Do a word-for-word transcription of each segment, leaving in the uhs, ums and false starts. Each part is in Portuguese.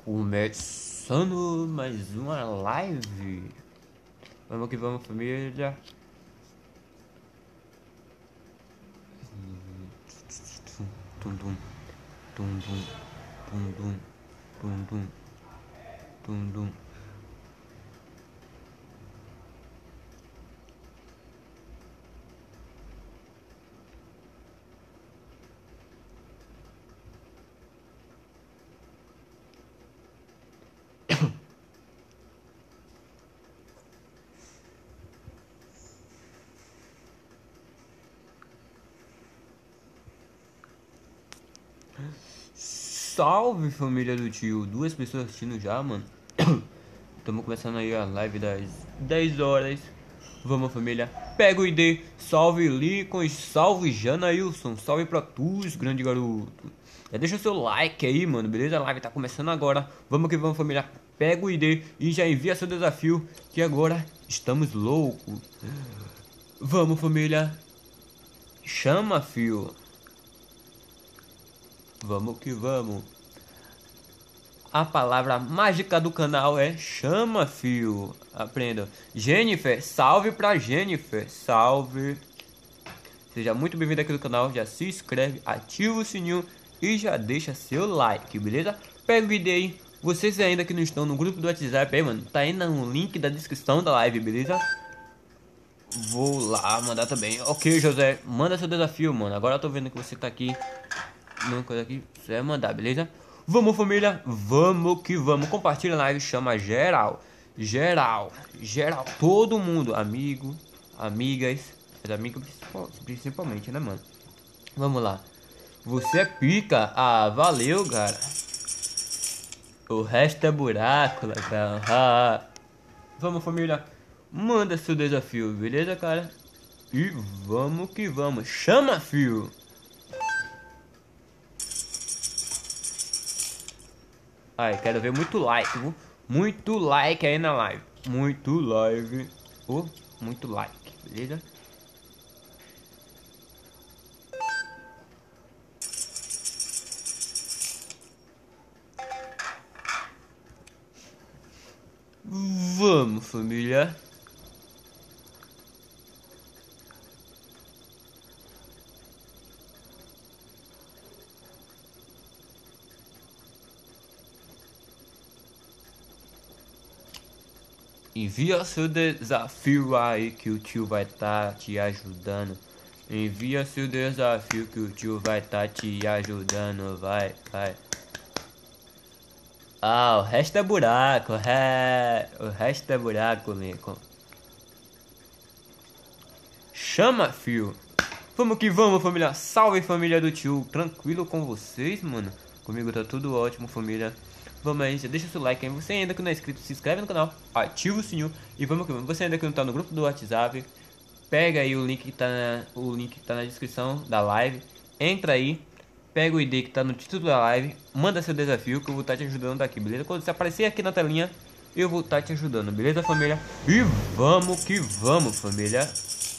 Começando mais uma live. Vamos que vamos, família. Tum tum tum tum tum tum tum tum tum tum. Salve, família do tio. Duas pessoas assistindo já, mano. Estamos começando aí a live das dez horas. Vamos, família. Pega o I D. Salve, Lincoln. Salve, Janailson. Salve pra tu, grande garoto. Já deixa o seu like aí, mano. Beleza? A live tá começando agora. Vamos que vamos, família. Pega o I D e já envia seu desafio. Que agora estamos loucos. Vamos, família. Chama, fio. Vamos que vamos. A palavra mágica do canal é chama, fio. Aprenda. Jennifer, salve pra Jennifer. Salve. Seja muito bem-vindo aqui no canal. Já se inscreve, ativa o sininho e já deixa seu like, beleza? Pega o vídeo aí. Vocês ainda que não estão no grupo do WhatsApp aí, mano, tá aí no link da descrição da live, beleza? Vou lá mandar também. Ok, José, manda seu desafio, mano. Agora eu tô vendo que você tá aqui. Não, coisa aqui, você vai mandar, beleza? Vamos, família, vamos que vamos. Compartilha a live, chama geral. Geral, geral, todo mundo. Amigo, amigas, as amigas principalmente, né, mano? Vamos lá. Você é pica. Ah, valeu, cara. O resto é buraco, legal. Ah. Vamos, família. Manda seu desafio, beleza, cara? E vamos que vamos. Chama, fio. Ai, quero ver muito like, viu? Muito like aí na live. Muito live. Oh, muito like, beleza? Vamos, família. Envia seu desafio aí que o tio vai estar tá te ajudando. Envia seu desafio que o tio vai estar tá te ajudando. Vai, vai. Ah, o resto é buraco. É... O resto é buraco, Lincoln. Chama, fio. Vamos que vamos, família. Salve, família do tio. Tranquilo com vocês, mano? Comigo tá tudo ótimo, família. Vamos aí, já deixa o seu like aí. Você ainda que não é inscrito, se inscreve no canal, ativa o sininho e vamos que vamos. Você ainda que não tá no grupo do WhatsApp, pega aí o link que tá na, o link que tá na descrição da live. Entra aí, pega o I D que tá no título da live, manda seu desafio que eu vou estar tá te ajudando daqui, beleza? Quando você aparecer aqui na telinha, eu vou estar tá te ajudando, beleza, família? E vamos que vamos, família.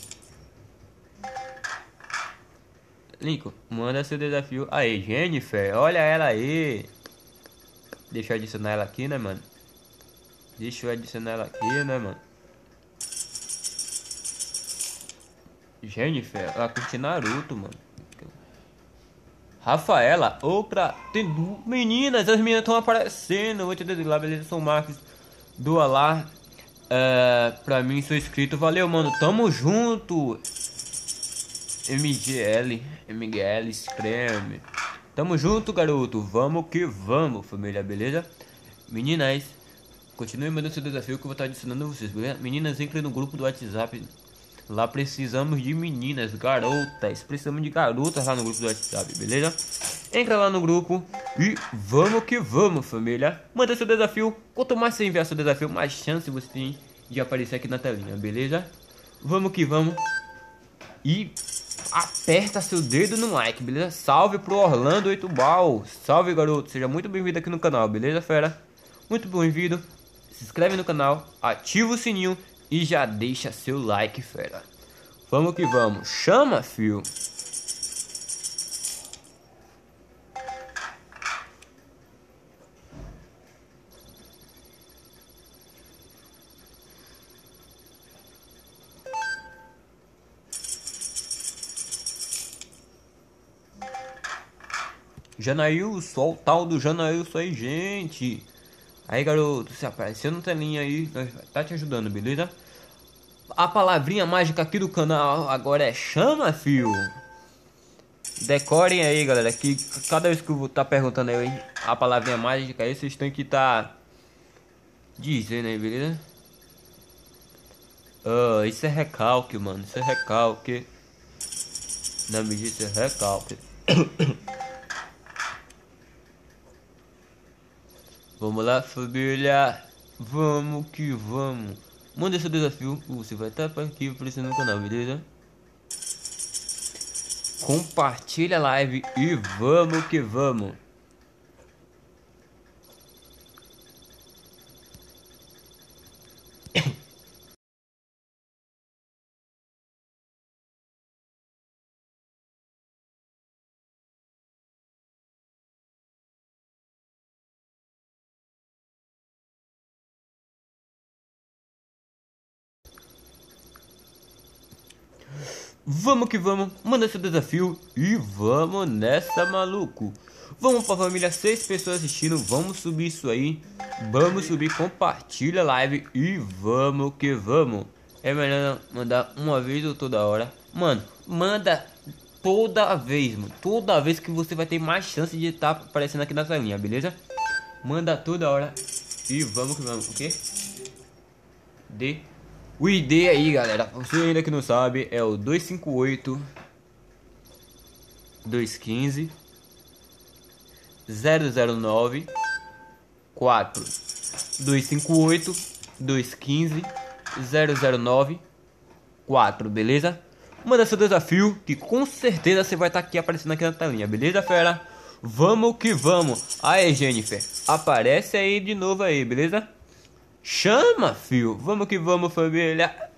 Lincoln, manda seu desafio. Aí, Jennifer, olha ela aí. Deixa eu adicionar ela aqui, né, mano? Deixa eu adicionar ela aqui, né, mano? Jennifer, ela curte Naruto, mano. Rafaela, outra. Tem duas meninas, as meninas estão aparecendo. Vou te dizer lá, beleza? Sou o Marcos. Doa lá. É, pra mim, sou inscrito. Valeu, mano. Tamo junto. M G L. M G L, escreve. Tamo junto, garoto. Vamos que vamos, família, beleza? Meninas, continue mandando seu desafio que eu vou estar adicionando vocês, beleza? Meninas, entrem no grupo do WhatsApp. Lá precisamos de meninas, garotas. Precisamos de garotas lá no grupo do WhatsApp, beleza? Entra lá no grupo e vamos que vamos, família. Manda seu desafio. Quanto mais você enviar seu desafio, mais chance você tem de aparecer aqui na telinha, beleza? Vamos que vamos. E aperta seu dedo no like, beleza? Salve pro Orlando oito Bal. Salve, garoto. Seja muito bem-vindo aqui no canal, beleza, fera? Muito bem-vindo. Se inscreve no canal, ativa o sininho e já deixa seu like, fera. Vamos que vamos. Chama, fio. Janailson, o tal do Janailson aí, gente. Aí, garoto, se apareceu na telinha aí, nós vai tá te ajudando, beleza? A palavrinha mágica aqui do canal agora é chama, fio. Decorem aí, galera, que cada vez que eu vou tá perguntando aí a palavrinha mágica aí, vocês têm que tá dizendo aí, beleza? Ah, isso é recalque, mano, isso é recalque. Não me disse é recalque. Vamos lá, família. Vamos que vamos. Manda seu desafio, você vai estar tá aqui aparecendo no canal, beleza? Compartilha a live e vamos que vamos. Vamos que vamos, manda seu desafio e vamos nessa, maluco. Vamos pra família, seis pessoas assistindo, vamos subir isso aí. Vamos subir, compartilha a live e vamos que vamos. É melhor mandar uma vez ou toda hora. Mano, manda toda vez, mano. Toda vez que você vai ter mais chance de estar tá aparecendo aqui na telinha, beleza? Manda toda hora e vamos que vamos, ok? D O I D aí, galera, você ainda que não sabe, é o dois cinco oito, dois um cinco, zero zero nove, quatro. dois cinco oito, dois um cinco, zero zero nove, quatro, beleza? Manda seu desafio, que com certeza você vai estar tá aqui aparecendo aqui na telinha, beleza, fera? Vamos que vamos. Aí, Jennifer, aparece aí de novo aí, beleza? Chama, fio. Vamos que vamos, família.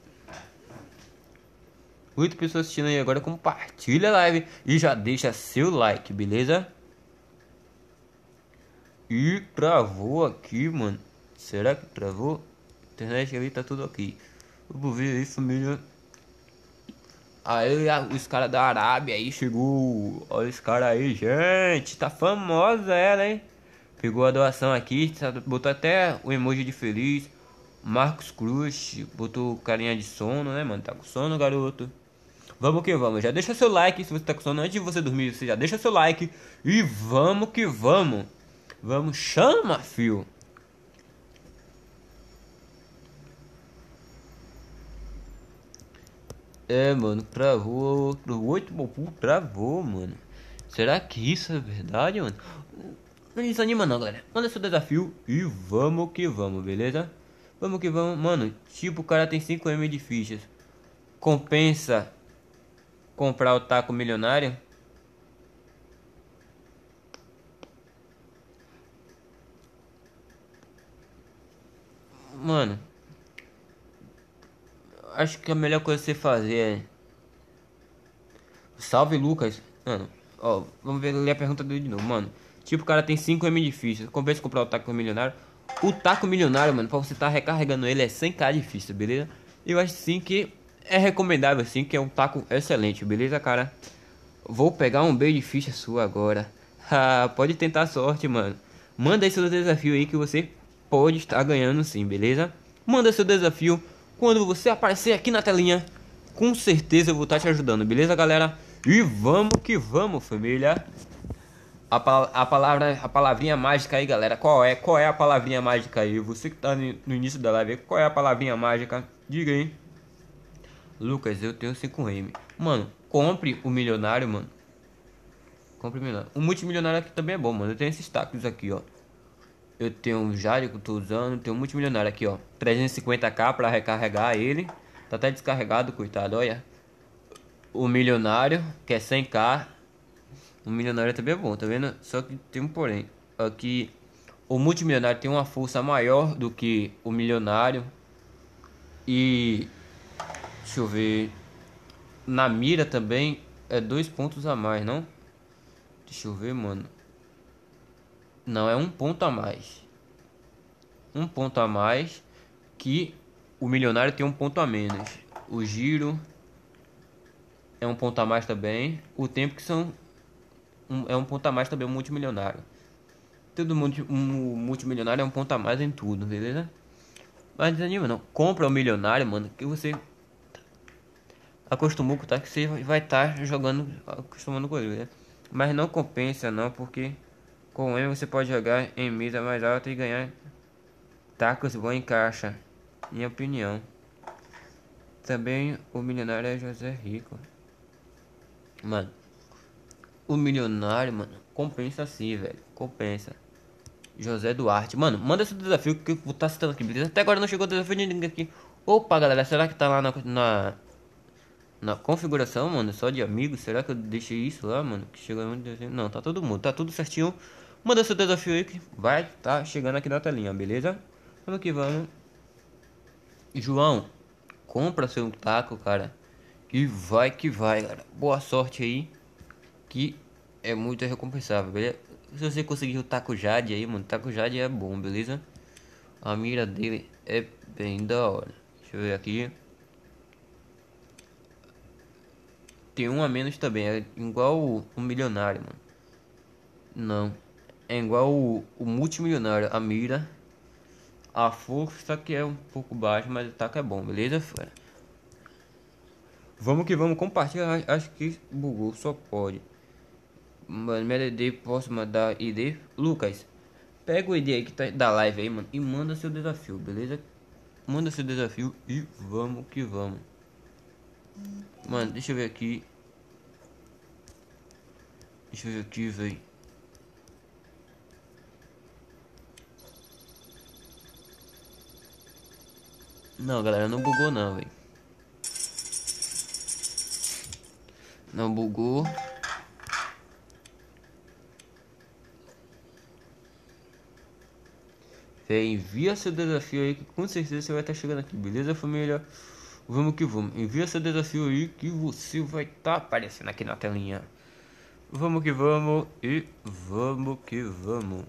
Oito pessoas assistindo aí agora. Compartilha a live e já deixa seu like, beleza? E travou aqui, mano. Será que travou? A internet ali tá tudo aqui. Vamos ver aí, família. Aí os caras da Arábia aí chegou. Olha os caras aí, gente. Tá famosa ela, hein? Pegou a doação aqui, botou até o emoji de feliz. Marcos Cruz, botou carinha de sono, né, mano? Tá com sono, garoto? Vamos que vamos. Já deixa seu like se você tá com sono. Antes de você dormir, você já deixa seu like. E vamos que vamos. Vamos, chama, fio. É, mano, travou. Oito Bopu travou, mano. Será que isso é verdade, mano? Não desanima não, galera. Manda seu desafio e vamos que vamos, beleza? Vamos que vamos. Mano, tipo, o cara tem cinco mil de fichas. Compensa comprar o taco milionário? Mano, acho que a melhor coisa a você fazer é... Salve, Lucas. Mano, ó, vamos ver ali a pergunta dele de novo, mano. Tipo, o cara tem cinco mil de fichas. Compensa comprar o taco milionário? O taco milionário, mano, pra você estar tá recarregando ele é cem k de ficha, beleza? Eu acho sim que é recomendável, sim, que é um taco excelente, beleza, cara? Vou pegar um beijo de ficha sua agora. Ah, pode tentar a sorte, mano. Manda aí seu desafio aí que você pode estar ganhando sim, beleza? Manda seu desafio. Quando você aparecer aqui na telinha, com certeza eu vou estar te ajudando, beleza, galera? E vamos que vamos, família. A, pal a palavra, a palavrinha mágica aí, galera. Qual é? Qual é a palavrinha mágica aí? Você que tá no início da live, qual é a palavrinha mágica? Diga aí. Lucas, eu tenho cinco M. Mano, compre o milionário, mano. Compre o milionário. O multimilionário aqui também é bom, mano. Eu tenho esses tacos aqui, ó. Eu tenho um Jari que eu tô usando. Tenho um multimilionário aqui, ó. trezentos e cinquenta k pra recarregar ele. Tá até descarregado, coitado, olha. O milionário, que é cem k. O milionário também é bom, tá vendo? Só que tem um porém. Aqui, o multimilionário tem uma força maior do que o milionário. E... deixa eu ver... na mira também é dois pontos a mais, não? Deixa eu ver, mano. Não, é um ponto a mais. Um ponto a mais. Que o milionário tem um ponto a menos. O giro é um ponto a mais também. O tempo que são um, é um ponto a mais também, um multimilionário. Todo mundo, um multimilionário é um ponto a mais em tudo, beleza? Mas desanima não. Compra o milionário, mano, que você acostumou com, tá? Que você vai estar tá jogando, acostumando com ele, beleza? Mas não compensa não, porque com ele você pode jogar em mesa mais alta e ganhar tacos bons em caixa. Minha opinião. Também o milionário é José Rico. Mano, o milionário, mano, compensa sim, velho. Compensa. José Duarte. Mano, manda esse desafio que eu vou estar citando aqui, beleza? Até agora não chegou o desafio de ninguém aqui. Opa, galera, será que tá lá na, na, na configuração, mano? Só de amigos? Será que eu deixei isso lá, mano? Que chegou muito desafio. Não, tá todo mundo, tá tudo certinho. Manda seu desafio aí que vai tá chegando aqui na telinha, beleza? Vamos que vamos. João, compra seu taco, cara. E vai que vai, galera. Boa sorte aí. Que é muito recompensável, beleza? Se você conseguir o taco Jade aí, mano. Taco Jade é bom, beleza? A mira dele é bem da hora. Deixa eu ver aqui. Tem um a menos também. É igual o, o milionário, mano. Não. É igual o, o multimilionário. A mira. A força que é um pouco baixa, mas o taco é bom, beleza? Fera? Vamos que vamos compartilhar. Acho que bugou, só pode. Mano, minha I D, posso mandar I D? Lucas, pega o I D aí que tá da live aí, mano, e manda seu desafio, beleza? Manda seu desafio e vamos que vamos. Mano, deixa eu ver aqui. Deixa eu ver aqui, velho. Não, galera, não bugou não, velho. Não bugou. Véi, envia seu desafio aí que com certeza você vai estar chegando aqui, beleza, família? Vamos que vamos. Envia seu desafio aí que você vai estar aparecendo aqui na telinha. Vamos que vamos e vamos que vamos.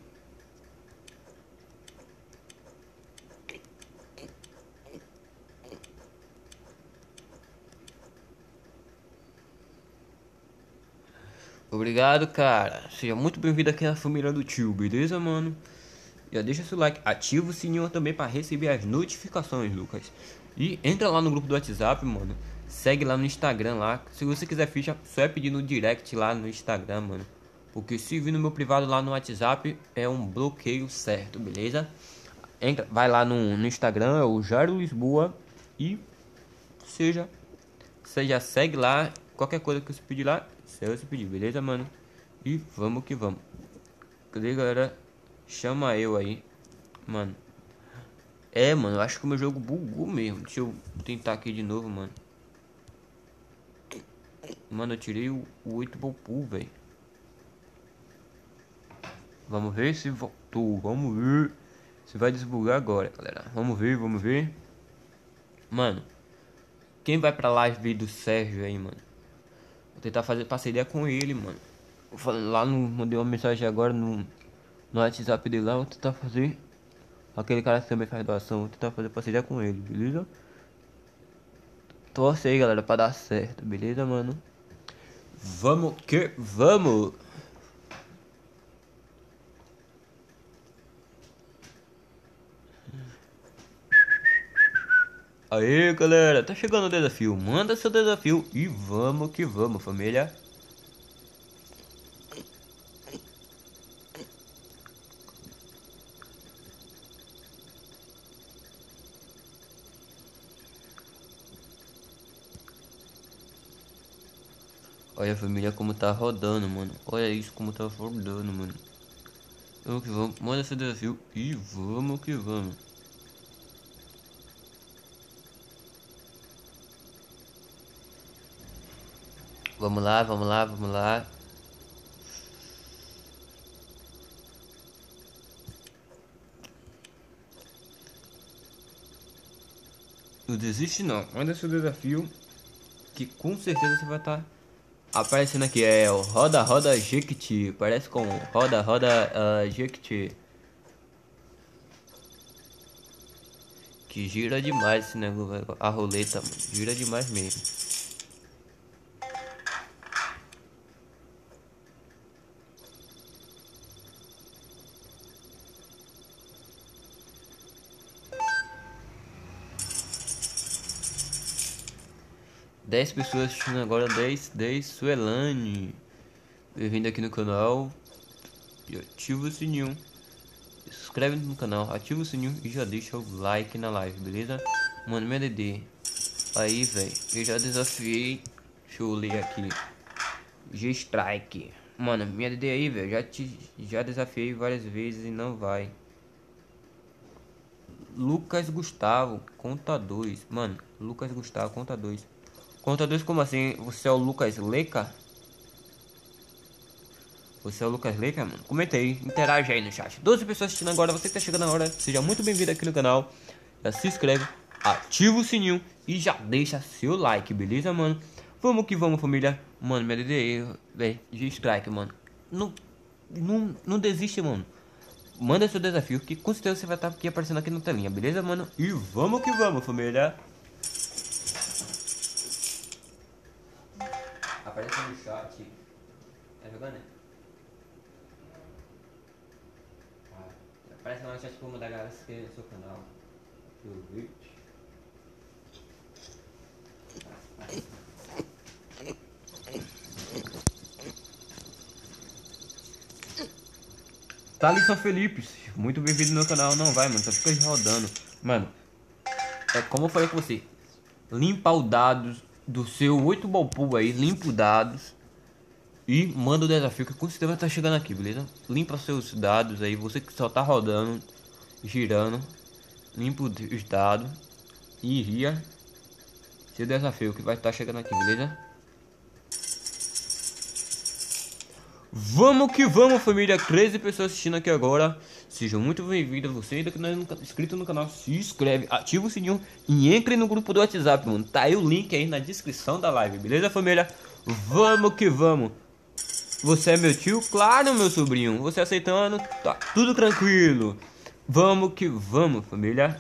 Obrigado, cara. Seja muito bem-vindo aqui na família do tio, beleza, mano? Já deixa seu like, ativa o sininho também para receber as notificações, Lucas. E entra lá no grupo do WhatsApp, mano. Segue lá no Instagram lá. Se você quiser ficha, só é pedir no direct lá no Instagram, mano. Porque se vir no meu privado lá no WhatsApp, é um bloqueio certo, beleza? Entra, vai lá no, no Instagram, é o Jairo Lisboa. E seja, você já segue lá. Qualquer coisa que você pedir lá, você pedir, beleza, mano? E vamos que vamos. Cadê, galera? Chama eu aí. Mano. É, mano, eu acho que o meu jogo bugou mesmo. Deixa eu tentar aqui de novo, mano. Mano, eu tirei o, o oito Popu, velho. Vamos ver se voltou. Vamos ver se vai desbugar agora, galera. Vamos ver, vamos ver. Mano, quem vai pra live do Sérgio aí, mano? Vou tentar fazer parceria com ele, mano. Falando lá no. Mandei uma mensagem agora no, no WhatsApp dele lá. Vou tentar fazer. Aquele cara que também faz doação. Vou tentar fazer parceria com ele, beleza? Torce aí, galera, pra dar certo, beleza, mano? Vamos que vamos! Aí, galera, tá chegando o desafio. Manda seu desafio e vamos que vamos, família. Olha, família, como tá rodando, mano. Olha isso, como tá rodando, mano. Vamos que vamos. Manda seu desafio e vamos que vamos. Vamos lá, vamos lá, vamos lá. Não desiste não, manda seu desafio que com certeza você vai estar tá aparecendo aqui. É o Roda Roda Jequiti, parece com Roda Roda uh, Jequiti. Que gira demais esse negócio, a roleta, mano, gira demais mesmo. dez pessoas assistindo agora, dez, dez, Suelane. Bem-vindo aqui no canal. E ativa o sininho. Se inscreve no canal, ativa o sininho e já deixa o like na live, beleza? Mano, meu D D. Aí, velho, eu já desafiei. Deixa eu ler aqui. G-Strike. Mano, minha D D aí, velho, já te já desafiei várias vezes e não vai. Lucas Gustavo, conta dois. Mano, Lucas Gustavo, conta dois. Conta dois como assim? Você é o Lucas Leca? Você é o Lucas Leca, mano? Comenta aí, interage aí no chat. doze pessoas assistindo agora, você que tá chegando agora, seja muito bem-vindo aqui no canal. Já se inscreve, ativa o sininho e já deixa seu like, beleza, mano? Vamos que vamos, família. Mano, minha D D aí, velho, G-Strike, mano. Não, não, não desiste, mano. Manda seu desafio, que com certeza você vai estar aqui aparecendo aqui na telinha, beleza, mano? E vamos que vamos, família. Aparece no chat. Tá jogando, né? Aparece lá no chat pra mandar a galera se inscrever no seu canal. Thalisson Felipe, muito bem-vindo no meu canal. Não vai, mano, só fica rodando. Mano, é como eu falei com você. Limpa o dados do seu oito ball pool aí. Limpa os dados. E manda o desafio que com certeza vai estar chegando aqui, beleza? Limpa seus dados aí. Você que só tá rodando, girando. Limpa os dados. E envia seu desafio que vai estar chegando aqui, beleza? Vamos que vamos, família. treze pessoas assistindo aqui agora. Sejam muito bem-vindos. Você ainda que não é inscrito no canal, se inscreve, ativa o sininho e entre no grupo do WhatsApp, mano. Tá aí o link aí na descrição da live, beleza, família? Vamos que vamos. Você é meu tio? Claro, meu sobrinho. Você aceitando? Tá tudo tranquilo. Vamos que vamos, família.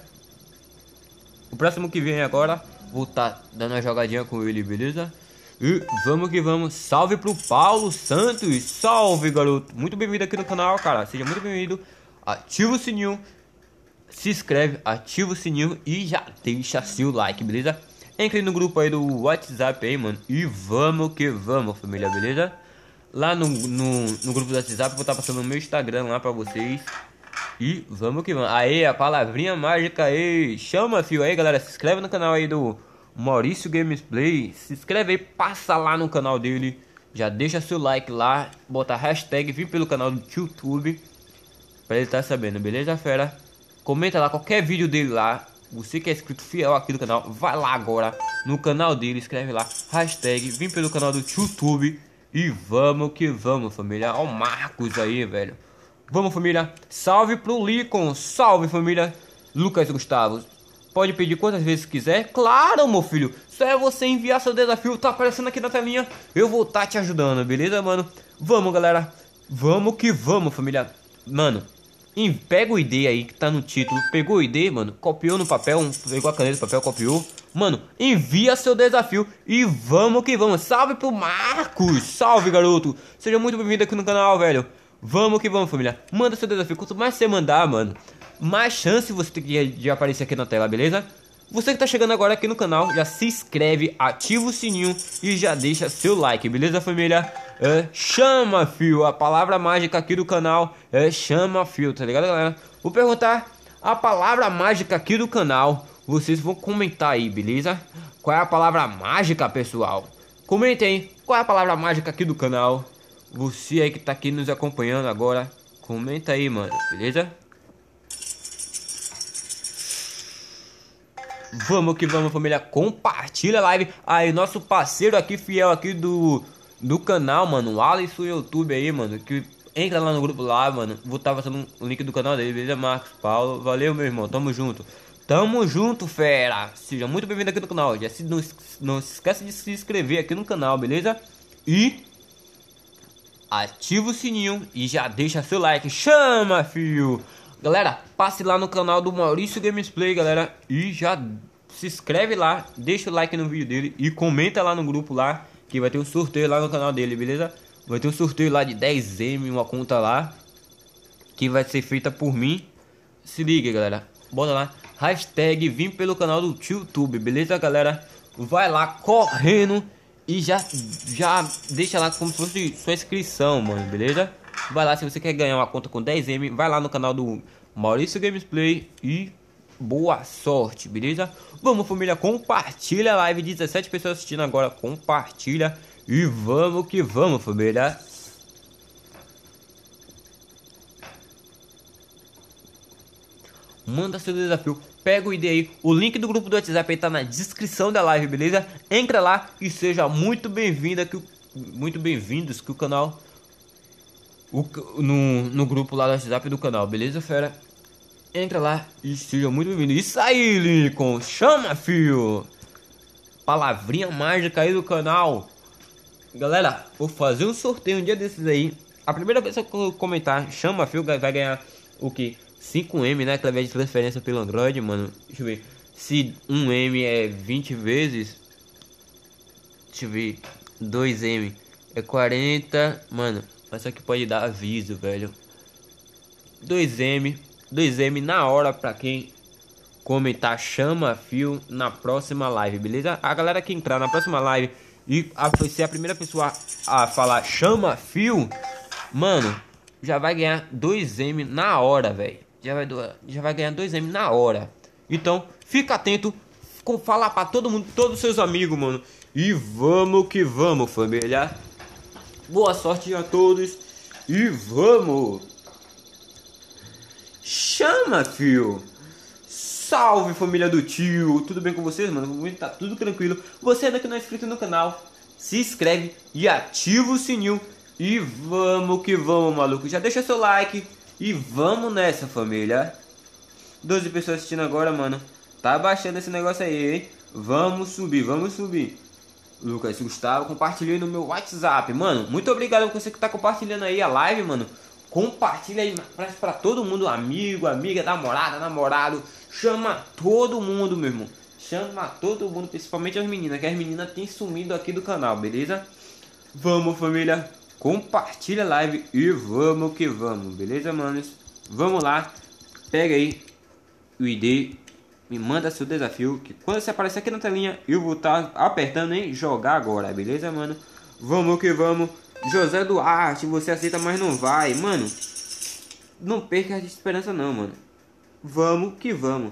O próximo que vem agora, vou tá dando uma jogadinha com ele, beleza? E vamos que vamos. Salve pro Paulo Santos. Salve, garoto. Muito bem-vindo aqui no canal, cara. Seja muito bem-vindo. Ativa o sininho. Se inscreve, ativa o sininho e já deixa seu like, beleza? Entre no grupo aí do WhatsApp aí, mano. E vamos que vamos, família, beleza? Lá no, no, no grupo do WhatsApp, vou estar passando o meu Instagram lá pra vocês. E vamos que vamos. Aí, a palavrinha mágica aí. Chama, fio. Aí, galera, se inscreve no canal aí do Maurício Gamesplay. Se inscreve aí, passa lá no canal dele. Já deixa seu like lá. Bota a hashtag, vim pelo canal do YouTube. Pra ele estar sabendo, beleza, fera? Comenta lá qualquer vídeo dele lá. Você que é inscrito fiel aqui do canal, vai lá agora no canal dele, escreve lá, hashtag, vim pelo canal do YouTube. E vamos que vamos, família. Ó o Marcos aí, velho. Vamos, família. Salve pro Lincoln. Salve, família. Lucas Gustavo. Pode pedir quantas vezes quiser. Claro, meu filho. Só é você enviar seu desafio. Tá aparecendo aqui na telinha. Eu vou estar tá te ajudando, beleza, mano? Vamos, galera. Vamos que vamos, família. Mano, pega o I D aí que tá no título. Pegou o I D, mano. Copiou no papel. Pegou a caneta, papel, copiou. Mano, envia seu desafio e vamos que vamos. Salve pro Marcos. Salve, garoto. Seja muito bem-vindo aqui no canal, velho. Vamos que vamos, família. Manda seu desafio. Quanto mais você mandar, mano, mais chance você tem de, de aparecer aqui na tela, beleza? Você que tá chegando agora aqui no canal, já se inscreve, ativa o sininho e já deixa seu like, beleza, família? É, chama, fio. A palavra mágica aqui do canal é chama, fio, tá ligado, galera? Vou perguntar a palavra mágica aqui do canal. Vocês vão comentar aí, beleza? Qual é a palavra mágica, pessoal? Comentem aí. Qual é a palavra mágica aqui do canal? Você aí que tá aqui nos acompanhando agora, comenta aí, mano, beleza? Vamos que vamos, família. Compartilha a live. Aí, nosso parceiro aqui, fiel aqui do, do canal, mano, o Alisson YouTube aí, mano, que entra lá no grupo lá, mano. Vou estar passando o link do canal dele, beleza? Marcos Paulo. Valeu, meu irmão. Tamo junto. Tamo junto, fera. Seja muito bem-vindo aqui no canal. Já se, não, não se esquece de se inscrever aqui no canal, beleza? E ativa o sininho e já deixa seu like. Chama, fio. Galera, passe lá no canal do Maurício Gamesplay, galera. E já se inscreve lá. Deixa o like no vídeo dele. E comenta lá no grupo lá. Que vai ter um sorteio lá no canal dele, beleza? Vai ter um sorteio lá de dez M. Uma conta lá. Que vai ser feita por mim. Se liga, galera. Bota lá. Hashtag vim pelo canal do YouTube, beleza, galera? vai lá correndo e já, já deixa lá como se fosse sua inscrição, mano, beleza? Vai lá, se você quer ganhar uma conta com dez M, vai lá no canal do Maurício Gamesplay e boa sorte, beleza? Vamos, família, compartilha a live, dezessete pessoas assistindo agora, compartilha e vamos que vamos, família. Manda seu desafio, pega o I D aí, o link do grupo do WhatsApp aí tá na descrição da live, beleza? Entra lá e seja muito bem-vindo aqui, muito bem-vindos que o canal, o, no, no grupo lá do WhatsApp do canal, beleza, fera? Entra lá e seja muito bem-vindo. Isso aí, Lincoln, chama, fio! Palavrinha mágica aí do canal. Galera, vou fazer um sorteio um dia desses aí. A primeira pessoa que comentar, chama, fio, vai ganhar o que? cinco M, né? Através de transferência pelo Android, mano. Deixa eu ver. Se um M é vinte vezes. Deixa eu ver. dois M é quarenta. Mano, essa aqui pode dar aviso, velho. dois M. dois M na hora pra quem comentar chama fio na próxima live, beleza? A galera que entrar na próxima live e a, ser a primeira pessoa a falar chama fio, mano, já vai ganhar dois M na hora, velho. Já vai, já vai ganhar dois M na hora. Então, fica atento. Com, fala pra todo mundo, todos os seus amigos, mano. E vamos que vamos, família. Boa sorte a todos. E vamos. Chama, fio. Salve, família do tio. Tudo bem com vocês, mano? Tá tudo tranquilo. Você ainda que não é inscrito no canal, se inscreve e ativa o sininho. E vamos que vamos, maluco. Já deixa seu like. E vamos nessa, família. doze pessoas assistindo agora, mano. Tá baixando esse negócio aí, hein? Vamos subir, vamos subir. Lucas Gustavo, compartilhei no meu WhatsApp. Mano, muito obrigado por você que tá compartilhando aí a live, mano. Compartilha aí pra, pra todo mundo. Amigo, amiga, namorada, namorado. Chama todo mundo, meu irmão. Chama todo mundo, principalmente as meninas. Que as meninas têm sumido aqui do canal, beleza? Vamos, família. Compartilha a live e vamos que vamos, beleza, manos? Vamos lá, pega aí o I D, me manda seu desafio, que quando você aparecer aqui na telinha, eu vou estar tá apertando em jogar agora, beleza, mano? Vamos que vamos. José Duarte, você aceita, mas não vai, mano. Não perca a esperança não, mano. Vamos que vamos.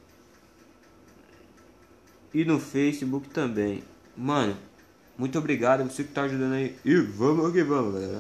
E no Facebook também, mano. Muito obrigado a você que tá ajudando aí. E vamos que vamos, galera.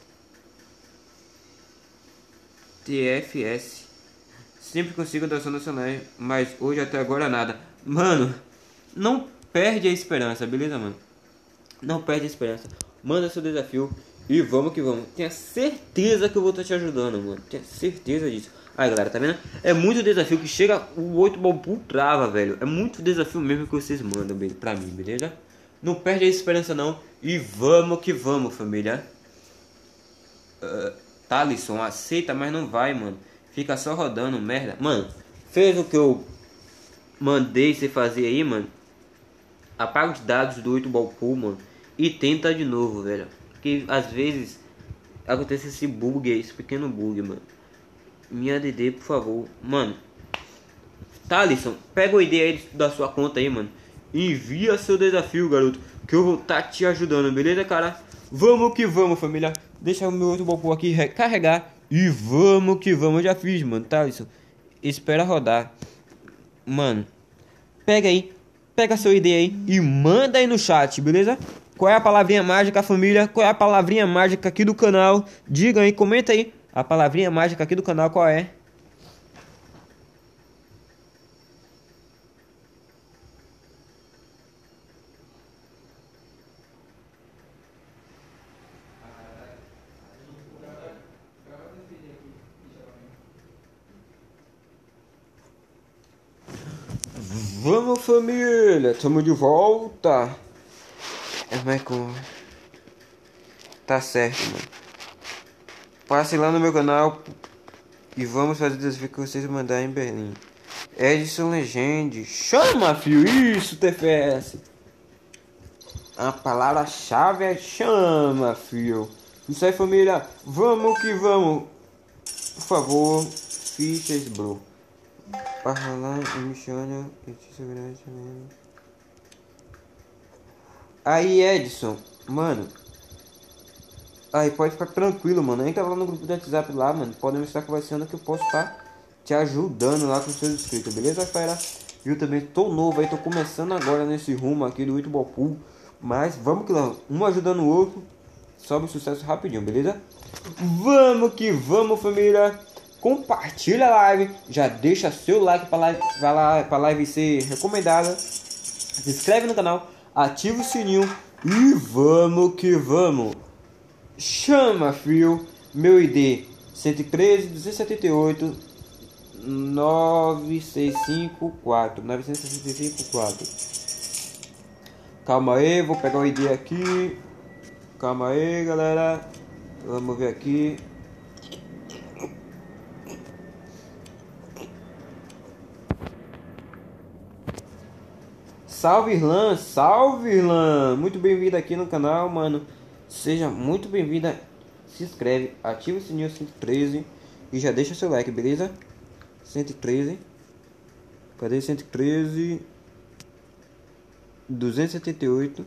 T F S. Sempre consigo doação nacional, mas hoje até agora nada. Mano, não perde a esperança, beleza, mano? Não perde a esperança. Manda seu desafio e vamos que vamos. Tenha certeza que eu vou estar te ajudando, mano. Tenha certeza disso. Aí, galera, tá vendo? É muito desafio que chega o oito Bambu trava, velho. É muito desafio mesmo que vocês mandam pra mim, beleza? Não perde a esperança não. E vamos que vamos, família. uh, Thalisson, aceita, mas não vai, mano. Fica só rodando, merda. Mano, fez o que eu mandei você fazer aí, mano. Apaga os dados do oito Ball Pool, mano. E tenta de novo, velho. Porque às vezes acontece esse bug aí, esse pequeno bug, mano. Minha D D, por favor. Mano, Thalisson, pega o I D aí da sua conta aí, mano. Envia seu desafio, garoto, que eu vou estar tá te ajudando, beleza, cara? Vamos que vamos, família. Deixa o meu outro balcão aqui recarregar. E vamos que vamos. Eu já fiz, mano, tá isso. Espera rodar. Mano, pega aí. Pega seu I D aí e manda aí no chat, beleza? Qual é a palavrinha mágica, família? Qual é a palavrinha mágica aqui do canal? Diga aí, comenta aí. A palavrinha mágica aqui do canal, qual é? Vamos, família, estamos de volta. É, Michael. Tá certo, mano. Passe lá no meu canal e vamos fazer o desafio que vocês mandarem em Berlim. Edson Legende. Chama, fio. Isso, T F S. A palavra-chave é chama, fio. Isso aí, família. Vamos que vamos. Por favor, fichas, bro. Para lá, emociona. Aí, Edson, mano. Aí, pode ficar tranquilo, mano. Entra lá no grupo do WhatsApp lá, mano. Podemos estar conversando que eu posso estar te ajudando lá com seus inscritos, beleza, fera? Eu também tô novo aí, tô começando agora nesse rumo aqui do Itubo Pool. Mas vamos que lá, um ajudando o outro. Sobe o sucesso rapidinho, beleza? Vamos que vamos, família! Compartilha a live, já deixa seu like para live, pra live ser recomendada. Se inscreve no canal, ativa o sininho e vamos que vamos! Chama, fio! Meu I D cento e treze, duzentos e setenta e oito, novecentos e sessenta e cinco, quatro. novecentos e sessenta e cinco, quatro. Calma aí, vou pegar o I D aqui. Calma aí, galera. Vamos ver aqui. Salve, Irlan! Salve, Irlan! Muito bem-vindo aqui no canal, mano. Seja muito bem-vinda. Se inscreve, ativa o sininho cento e treze e já deixa seu like, beleza? cento e treze. Cadê cento e treze? duzentos e setenta e oito.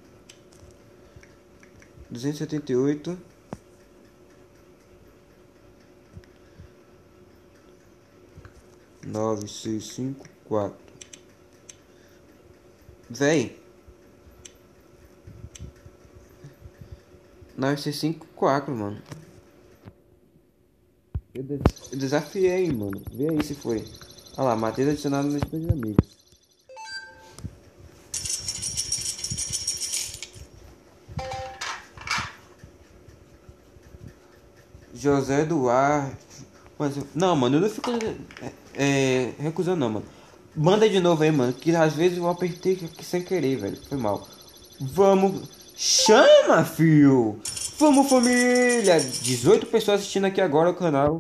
duzentos e setenta e oito. nove seis cinco quatro. Véi. nove seis cinco quatro, mano. Eu, des eu desafiei, mano. Vê aí se foi. Olha lá, Matheus adicionado na lista de amigos. José Duarte. Mas, não, mano, eu não fico é, é, recusando não, mano. Manda de novo aí, mano. Que às vezes eu apertei aqui sem querer, velho. Foi mal. Vamos. Chama, fio! Vamos, família! dezoito pessoas assistindo aqui agora o canal.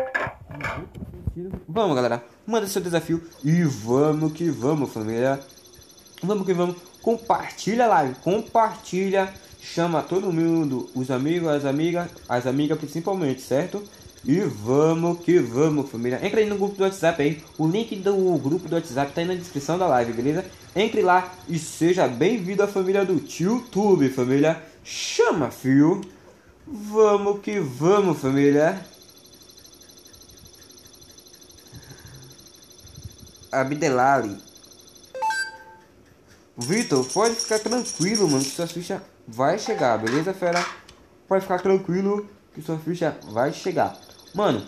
Vamos, galera. Manda seu desafio. E vamos que vamos, família. Vamos que vamos. Compartilha a live. Compartilha. Chama todo mundo. Os amigos, as amigas. As amigas principalmente, certo? E vamos que vamos, família. Entra aí no grupo do WhatsApp aí. O link do grupo do WhatsApp tá aí na descrição da live, beleza? Entre lá e seja bem-vindo à família do YouTube, família. Chama, fio. Vamos que vamos, família. Abdelali. Vitor, pode ficar tranquilo, mano, que sua ficha vai chegar, beleza, fera? Pode ficar tranquilo que sua ficha vai chegar. Mano,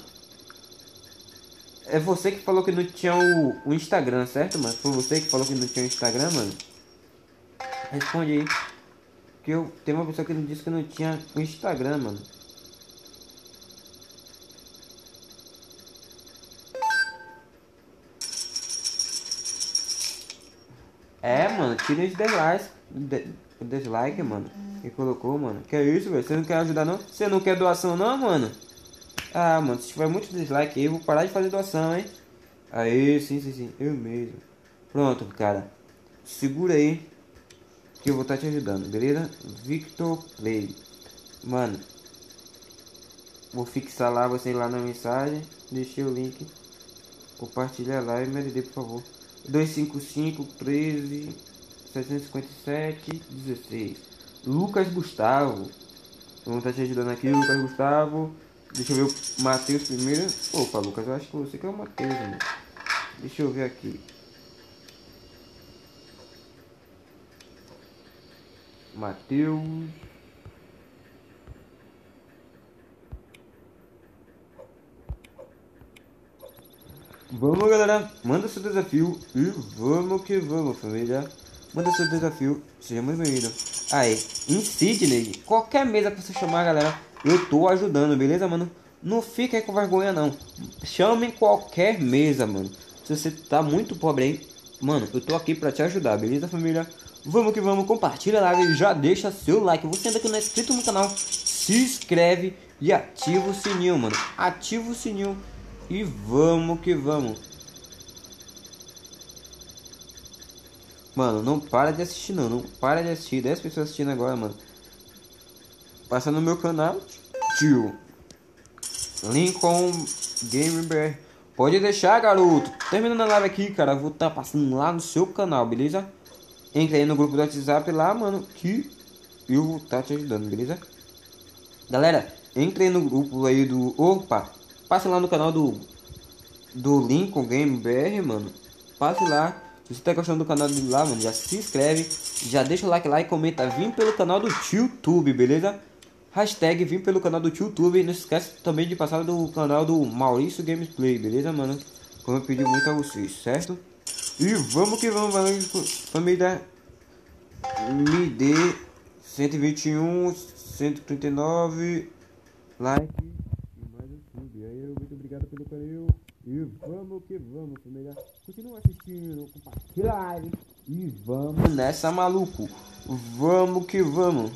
é você que falou que não tinha o, o Instagram, certo, mano? Foi você que falou que não tinha o Instagram, mano? Responde aí. Que eu tem uma pessoa que não disse que não tinha o Instagram, mano. É, mano, tira os dislikes. O dislike, mano. Que colocou, mano. Que é isso, velho? Você não quer ajudar, não? Você não quer doação, não, mano? Ah, mano, se tiver muito dislike aí, eu vou parar de fazer doação, hein? Aí, sim, sim, sim. Eu mesmo. Pronto, cara. Segura aí. Que eu vou estar te ajudando, beleza? Victor Play. Mano. Vou fixar lá você lá na mensagem. Deixei o link. Compartilha lá e me ajude, por favor. dois cinco cinco, treze, setecentos e cinquenta e sete, dezesseis. Lucas Gustavo. Vamos estar te ajudando aqui, Lucas Gustavo. Deixa eu ver o Matheus primeiro. Opa, Lucas, eu acho que você que é o Matheus, mano. Deixa eu ver aqui. Matheus. Vamos, galera. Manda seu desafio e vamos que vamos, família. Manda seu desafio. Seja muito bem-vindo. Aí, em Sydney, qualquer mesa que você chamar, galera, eu tô ajudando, beleza, mano? Não fica aí com vergonha, não. Chame qualquer mesa, mano. Se você tá muito pobre aí, mano, eu tô aqui pra te ajudar, beleza, família? Vamos que vamos, compartilha a live e já deixa seu like. Você ainda que não é inscrito no canal, se inscreve e ativa o sininho, mano. Ativa o sininho e vamos que vamos. Mano, não para de assistir não, não para de assistir. dez pessoas assistindo agora, mano. Passa no meu canal, tio Lincoln Gamer. Pode deixar, garoto. Terminando a live aqui, cara, eu vou estar tá passando lá no seu canal, beleza? Entra aí no grupo do WhatsApp lá, mano, que eu vou estar te ajudando, beleza? Galera, entre aí no grupo aí do... Opa! Passa lá no canal do... Do Lincoln Game B R, mano. Passe lá. Se você tá gostando do canal dele lá, mano, já se inscreve. Já deixa o like lá e comenta. Vim pelo canal do YouTube, beleza? Hashtag vim pelo canal do YouTube. Não se esquece também de passar do canal do Maurício Gameplay, beleza, mano? Como eu pedi muito a vocês, certo? E vamos que vamos, família. Me dê cento e vinte e um, cento e trinta e nove like e mais um sub. Aí, muito obrigado pelo carinho. E vamos que vamos, família. Continua assistindo, compartilha a live. E vamos nessa, maluco. Vamos que vamos.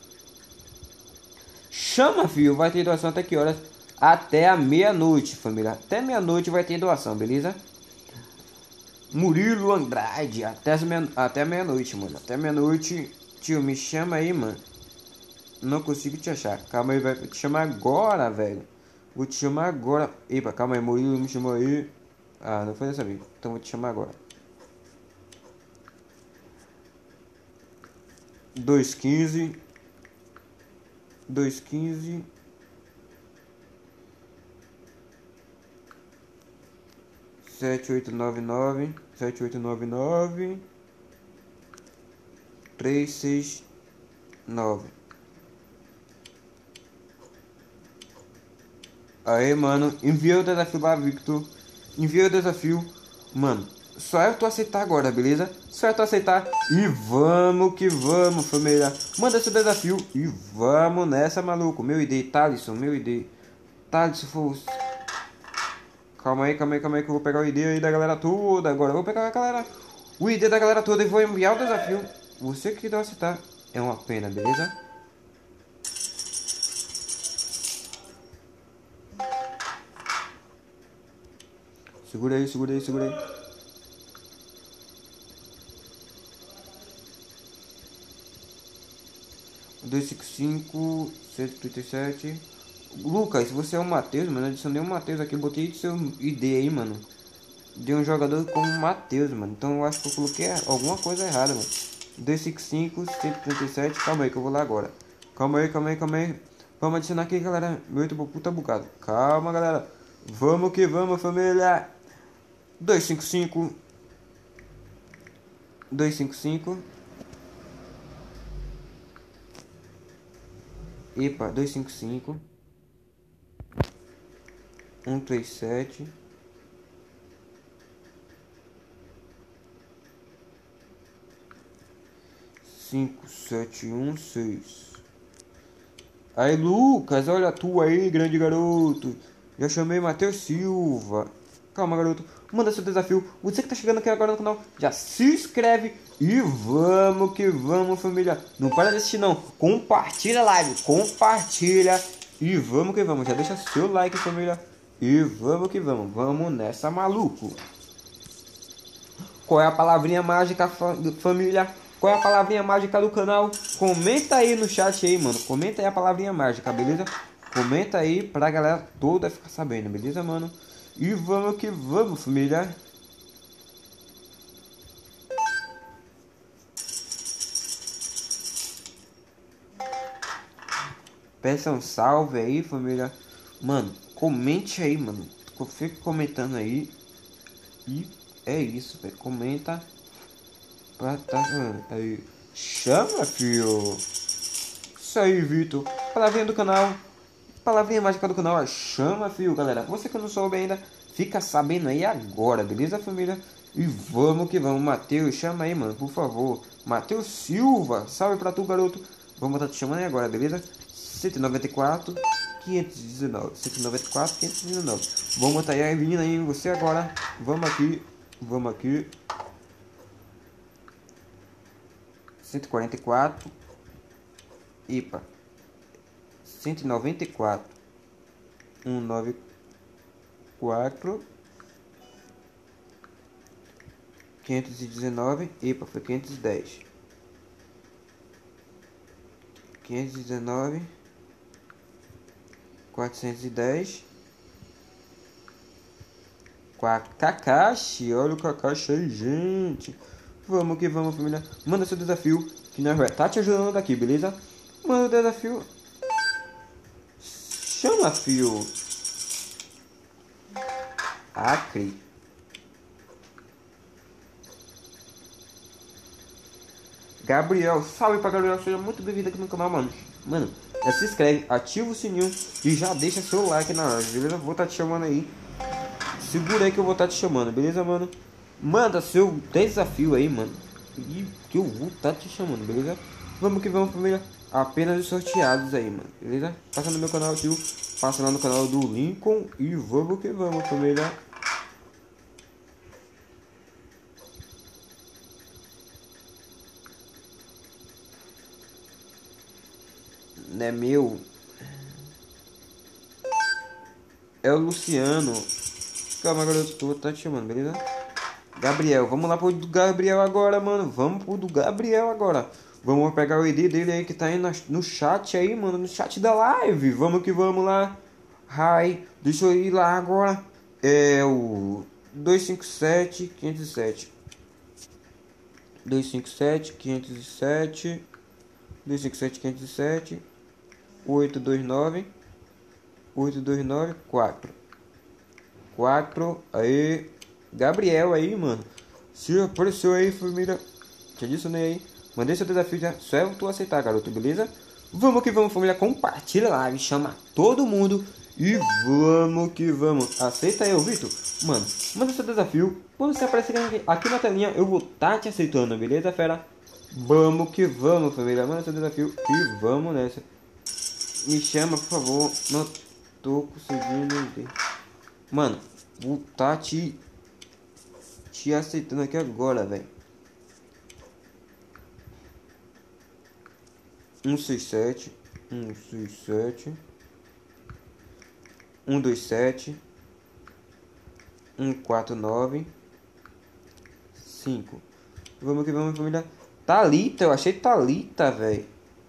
Chama, filho. Vai ter doação até que horas? Até a meia-noite, família. Até meia-noite vai ter doação, beleza? Murilo Andrade, até, meia, até meia-noite, mano. Até meia-noite. Tio, me chama aí, mano. Não consigo te achar. Calma aí, vai te chamar agora, velho. Vou te chamar agora. Epa, calma aí, Murilo me chamou aí. Ah, não foi dessa vez. Então vou te chamar agora. dois quinze. dois quinze. sete oito nove nove. sete oito nove nove. três seis nove. Aí, mano, envia o desafio lá, Victor. Envia o desafio. Mano, só é tu aceitar agora, beleza? Só é tu aceitar. E vamos que vamos, família. Manda seu desafio e vamos nessa, maluco. Meu I D, Thalisson, meu I D. Thalisson, Force. Calma aí, calma aí, calma aí que eu vou pegar o I D aí da galera toda. Agora eu vou pegar a galera, o I D da galera toda e vou enviar o desafio. Você que não aceitar é uma pena, beleza? Segura aí, segura aí, segura aí. dois cinco cinco, cento e trinta e sete. Lucas, você é o Matheus, mano. Eu adicionei o Matheus aqui, botei seu I D aí, mano. Dei um jogador como Matheus, mano. Então eu acho que eu coloquei alguma coisa errada, mano. dois cinco cinco, cento e trinta e sete. Calma aí que eu vou lá agora. Calma aí, calma aí, calma aí. Vamos adicionar aqui, galera. Meu YouTube puta bocado. Calma, galera. Vamos que vamos, família. dois cinco cinco. dois cinco cinco. Epa, dois cinco cinco. um três sete. cinco sete um seis. Aí, Lucas, olha tu aí, grande garoto. Já chamei Matheus Silva. Calma, garoto. Manda seu desafio. Você que tá chegando aqui agora no canal, já se inscreve. E vamos que vamos, família. Não para de assistir, não. Compartilha a live. Compartilha. E vamos que vamos. Já deixa seu like, família. E vamos que vamos. Vamos nessa, maluco. Qual é a palavrinha mágica, família? Qual é a palavrinha mágica do canal? Comenta aí no chat aí, mano. Comenta aí a palavrinha mágica, beleza? Comenta aí pra galera toda ficar sabendo, beleza, mano? E vamos que vamos, família. Peça um salve aí, família. Mano, comente aí, mano. Fique comentando aí. E é isso, velho. Comenta. Pra tá aí. Chama, filho. Isso aí, Vitor. Palavrinha do canal. Palavrinha mágica do canal. Chama, filho, galera. Você que não soube ainda, fica sabendo aí agora, beleza, família? E vamos que vamos. Matheus, chama aí, mano, por favor. Matheus Silva. Salve pra tu, garoto. Vamos estar te chamando aí agora, beleza? cento e noventa e quatro, quinhentos e dezenove. cento e noventa e quatro, quinhentos e dezenove. Vamos botar aí a menina aí em você agora. Vamos aqui. Vamos aqui. cento e quarenta e quatro. Ipa. cento e noventa e quatro. cento e noventa e quatro. quinhentos e dezenove. Ipa, foi quinhentos e dez. quinhentos e dezenove. quatrocentos e dez. quatro. Kakashi, olha o Kakashi aí, gente. Vamos que vamos, família. Manda seu desafio, que nós vai tá te ajudando daqui, beleza? Manda o desafio. Chama, fio. Acre. Gabriel, salve pra Gabriel, seja muito bem-vindo aqui no canal, mano. Mano, já se inscreve, ativa o sininho e já deixa seu like na live, beleza? Vou tá te chamando aí. Segura aí que eu vou tá te chamando, beleza, mano? Manda seu desafio aí, mano. E que eu vou tá te chamando, beleza? Vamos que vamos, família. Apenas os sorteados aí, mano, beleza? Passa no meu canal, tio. Passa lá no canal do Lincoln e vamos que vamos, família. Não é meu. É o Luciano. Calma, garoto, tá te chamando, beleza? Gabriel, vamos lá pro do Gabriel agora, mano. Vamos pro do Gabriel agora. Vamos pegar o I D dele aí que tá aí no chat aí, mano. No chat da live. Vamos que vamos lá. Hi. Deixa eu ir lá agora. É o dois cinco sete, quinhentos e sete. dois cinco sete, quinhentos e sete. dois cinco sete, quinhentos e sete. oito dois nove. oito dois nove, quatro. quatro. Aí. Gabriel aí, mano. Se apareceu aí, família. Te adicionei aí. Mandei seu desafio já. Só é tu aceitar, garoto, beleza? Vamos que vamos, família. Compartilha a live. Chama todo mundo. E vamos que vamos. Aceita aí, ô Vitor. Mano, manda seu desafio. Quando você aparecer aqui na telinha, eu vou tá te aceitando, beleza, fera? Vamos que vamos, família. Manda seu desafio. E vamos nessa. Me chama, por favor. Não tô conseguindo. Mano, vou tá te... te aceitando aqui agora, velho. um seis sete, um seis sete, um dois sete, um quatro nove, cinco. Vamos que vamos, família. Thalita, eu achei Thalita, velho.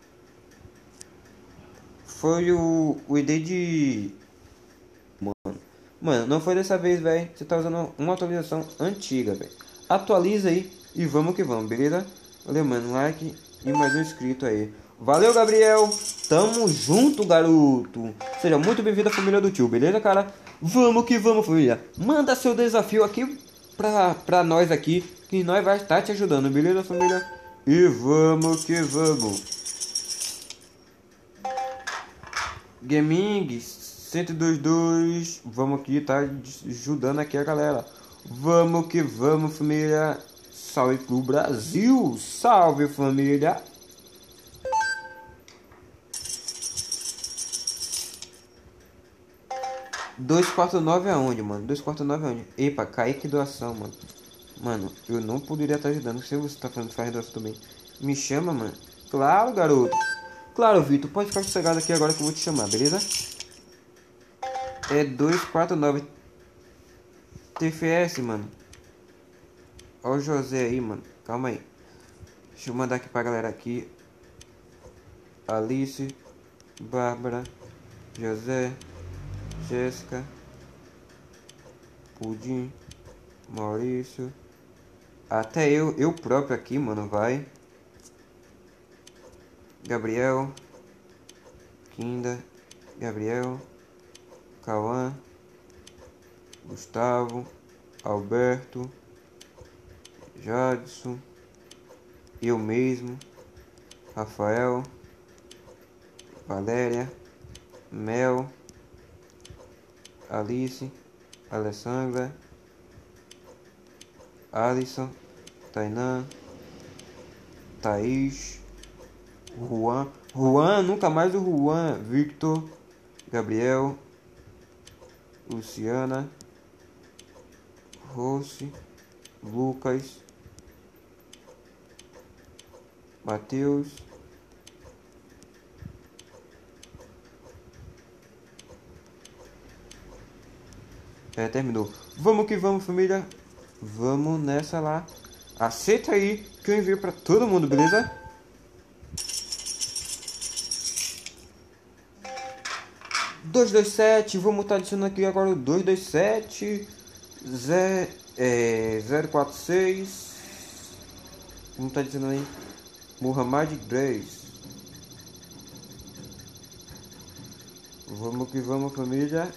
Foi o, o I D de... Mano, mano, não foi dessa vez, velho. Você tá usando uma atualização antiga, velho. Atualiza aí e vamos que vamos, beleza? Valeu, mano. Like e mais um inscrito aí. Valeu, Gabriel. Tamo junto, garoto. Seja muito bem-vindo à família do tio, beleza, cara? Vamos que vamos, família. Manda seu desafio aqui pra, pra nós aqui, que nós vai estar te ajudando, beleza, família? E vamos que vamos. Gaming cento e dois ponto dois. Vamos aqui, tá ajudando aqui a galera. Vamos que vamos, família. Salve pro Brasil. Salve, família. dois quatro nove aonde, mano? dois quatro nove aonde? Epa, Kaique doação, mano. Mano, eu não poderia estar ajudando se você tá fazendo faz doação também. Me chama, mano. Claro, garoto. Claro, Vitor. Pode ficar sossegado aqui agora que eu vou te chamar, beleza? É dois quatro nove. T F S, mano. Ó o José aí, mano. Calma aí. Deixa eu mandar aqui pra galera aqui. Alice, Bárbara, José, Jéssica, Pudim, Maurício. Até eu, eu próprio aqui, mano, vai. Gabriel, Kinda, Gabriel, Cauã, Gustavo, Alberto, Jadson, eu mesmo, Rafael, Valéria, Mel, Alice, Alessandra, Alisson, Tainan, Thaís, Juan, Juan, nunca mais o Juan, Victor, Gabriel, Luciana, Rossi, Lucas, Matheus, é, terminou. Vamos que vamos, família. Vamos nessa lá. Aceita aí que eu envio pra todo mundo, beleza? dois dois sete, vamos estar adicionando aqui agora o dois dois sete, zero quatro seis, Como tá dizendo aí? Muhammad Grace. Vamos que vamos, família.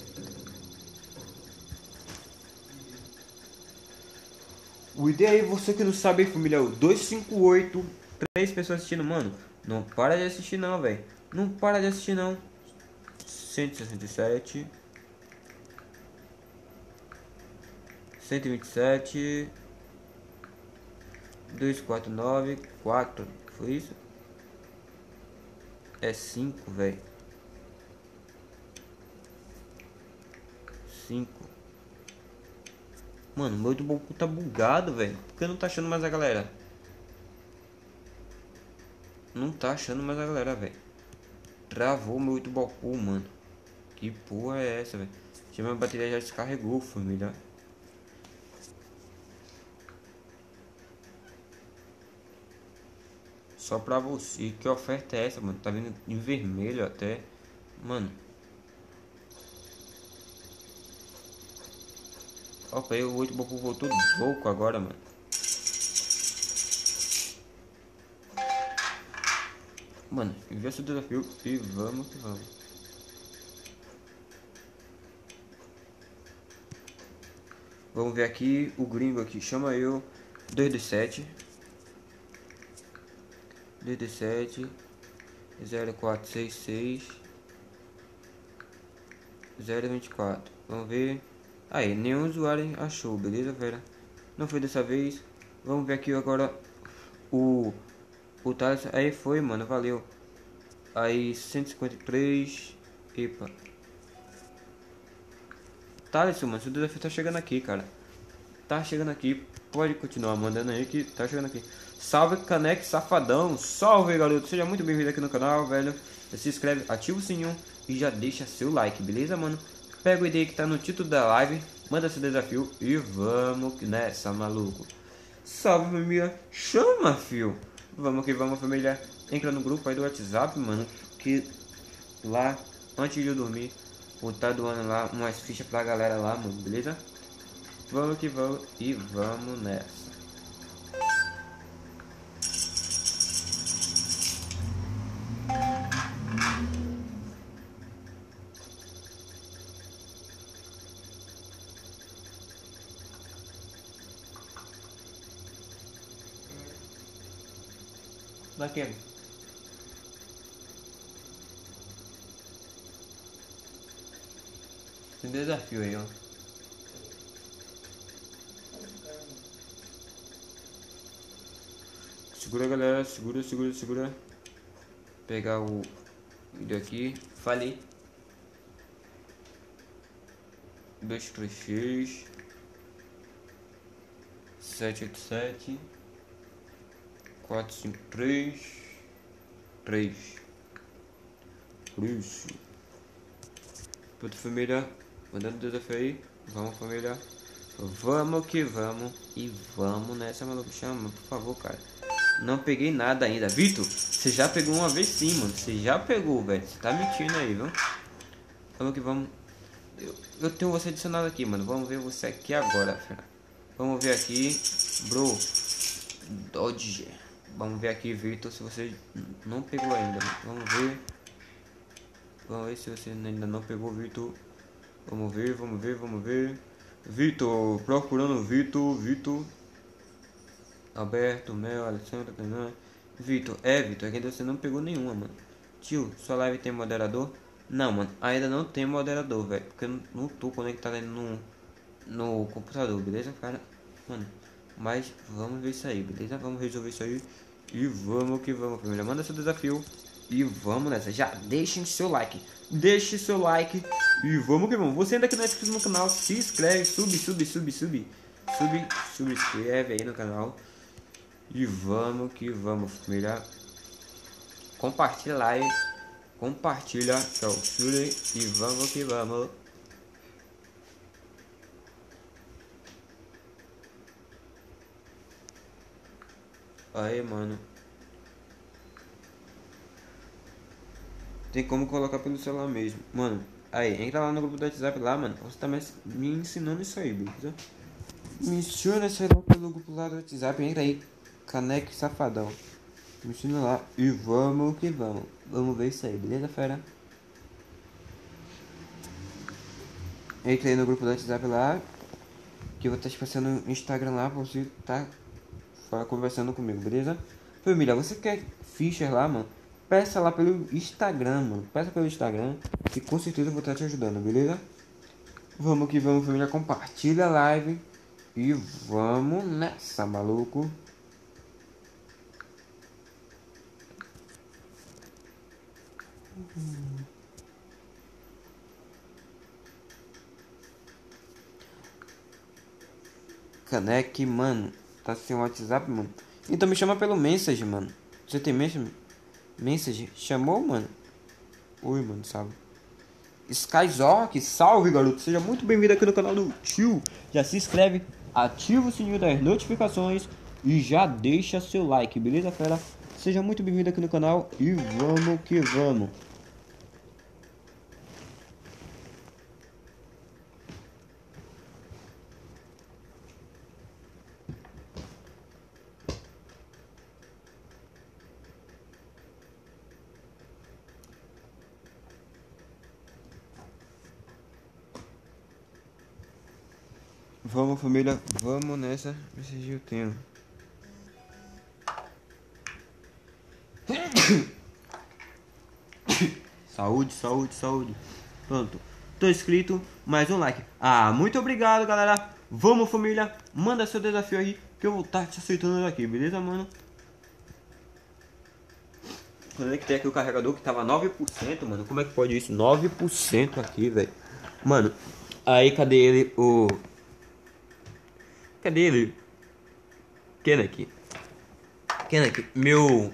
O ideia aí, você que não sabe, família, o dois cinco oito, três pessoas assistindo, mano. Não para de assistir não, velho. Não para de assistir não. cento e sessenta e sete. cento e vinte e sete. duzentos e quarenta e nove. quatro. Foi isso? É cinco, velho. cinco. Mano, meu notebook tá bugado, velho. Por que não tá achando mais a galera? Não tá achando mais a galera, velho. Travou meu notebook, mano. Que porra é essa, velho? Minha bateria já descarregou, família. Só pra você. Que oferta é essa, mano? Tá vindo em vermelho até. Mano. Opa, aí o notebook voltou louco agora, mano. Mano, envia seu desafio e vamos que vamos. Vamos ver aqui o gringo aqui. Chama eu. dois dois sete. dois dois sete. zero quatro seis seis. zero vinte e quatro. Vamos ver. Aí, nenhum usuário achou, beleza, velho? Não foi dessa vez. Vamos ver aqui agora o o Thales. Aí foi, mano, valeu. Aí cento e cinquenta e três. Epa. Thales, mano, seu desafio tá chegando aqui, cara. Tá chegando aqui. Pode continuar mandando aí que tá chegando aqui. Salve, Caneque Safadão. Salve, garoto. Seja muito bem-vindo aqui no canal, velho. Se inscreve, ativa o sininho e já deixa seu like, beleza, mano? Pega o I D que tá no título da live, manda seu desafio e vamos nessa, maluco. Salve, família. Chama, fio. Vamos que vamos, família. Entra no grupo aí do WhatsApp, mano. Que lá, antes de eu dormir, vou estar doando lá umas fichas pra galera lá, mano, beleza? Vamos que vamos e vamos nessa. Daquele. Tem desafio aí, ó. Segura, galera. Segura, segura, segura. Pegar o vídeo aqui. Falei. dois três seis. sete oito sete. quatro cinco três. três. Isso. Puta, família. Mandando desafio aí. Vamos, família. Vamos que vamos. E vamos nessa, maluco. Chama, por favor, cara. Não peguei nada ainda. Vitor, você já pegou uma vez sim, mano. Você já pegou, velho. Você tá mentindo aí, viu? Vamos que vamos. Eu, eu tenho você adicionado aqui, mano. Vamos ver você aqui agora, fera. Vamos ver aqui. Bro. Dodge. Vamos ver aqui, Vitor, se você não pegou ainda. Vamos ver. Vamos ver se você ainda não pegou, Vitor. Vamos ver, vamos ver, vamos ver. Vitor, procurando Vitor, Vitor. Alberto, Mel, Alessandra, Renan. Vitor, é, Vitor, ainda você não pegou nenhuma, mano. Tio, sua live tem moderador? Não, mano, ainda não tem moderador, velho. Porque eu não, não tô conectado ainda no, no computador, beleza, cara? Mano, mas vamos ver isso aí, beleza? Vamos resolver isso aí. E vamos que vamos, família. Manda seu desafio. E vamos nessa. Já deixem seu like. Deixe seu like. E vamos que vamos. Você ainda que não é inscrito no canal, se inscreve. Sub, sub, sub, sub. Sub, subscreve aí no canal. E vamos que vamos, família. Compartilha aí. Compartilha. Que é o Shuri. E vamos que vamos. Aí, mano. Tem como colocar pelo celular mesmo. Mano, aí, entra lá no grupo do WhatsApp lá, mano. Você tá me ensinando isso aí, beleza? Me ensina isso aí lá pelo grupo lá do WhatsApp. Entra aí. Caneco Safadão. Me ensina lá. E vamos que vamos. Vamos ver isso aí, beleza, fera? Entrei no grupo do WhatsApp lá. Que eu vou estar te passando no Instagram lá pra você tá conversando comigo, beleza? Família, você quer fichas lá, mano? Peça lá pelo Instagram, mano. Peça pelo Instagram. E com certeza eu vou estar te ajudando, beleza? Vamos que vamos, família. Compartilha a live. E vamos nessa, maluco. Caneque, mano. Tá sem WhatsApp, mano. Então me chama pelo Message, mano. Você tem Message? Message? Chamou, mano? Oi, mano, salve. Skyzork, salve, garoto. Seja muito bem-vindo aqui no canal do tio. Já se inscreve, ativa o sininho das notificações e já deixa seu like, beleza, fera? Seja muito bem-vindo aqui no canal e vamos que vamos. Vamos, família, vamos nessa. Esse dia eu tenho. Saúde, saúde, saúde. Pronto. Tô inscrito, mais um like. Ah, muito obrigado, galera. Vamos, família. Manda seu desafio aí que eu vou estar te aceitando aqui, beleza, mano? Conectei aqui o carregador que tava nove por cento, mano. Como é que pode isso? nove por cento aqui, velho. Mano, aí cadê ele? O... Cadê ele? Kenek. Kenek, meu...